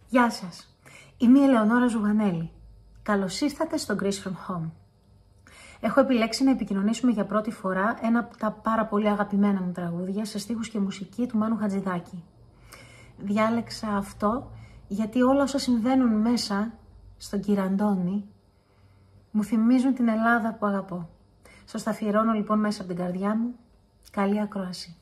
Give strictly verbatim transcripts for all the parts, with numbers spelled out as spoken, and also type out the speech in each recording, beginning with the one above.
Γεια σας, είμαι η Eleonora Zouganeli. Καλώς ήρθατε στο Greece from Home. Έχω επιλέξει να επικοινωνήσουμε για πρώτη φορά ένα από τα πάρα πολύ αγαπημένα μου τραγούδια σε στίχους και μουσική του Μάνου Χατζηδάκη. Διάλεξα αυτό γιατί όλα όσα συμβαίνουν μέσα στον Κυραντώνη μου θυμίζουν την Ελλάδα που αγαπώ. Σας τα αφιερώνω λοιπόν μέσα από την καρδιά μου. Καλή ακρόαση.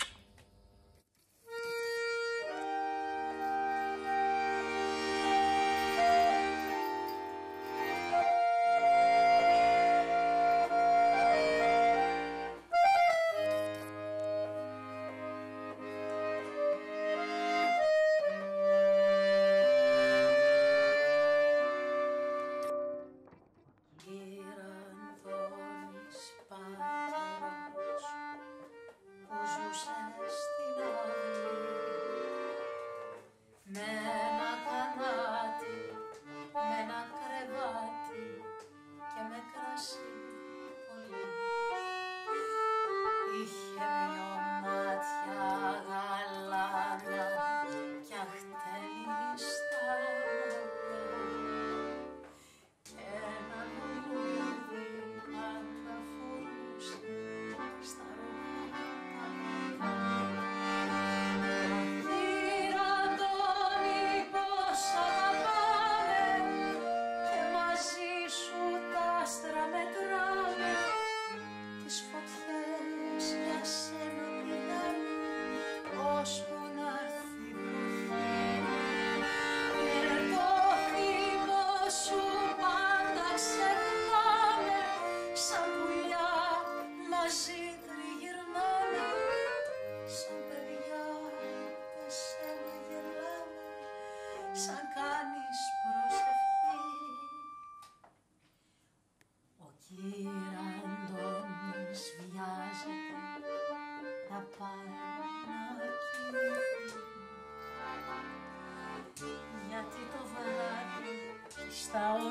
Σαν κάνεις προσευχή. Ο Κυραντώνης βιάζεται να πάει να κοιμηθεί, γιατί το βράδυ στα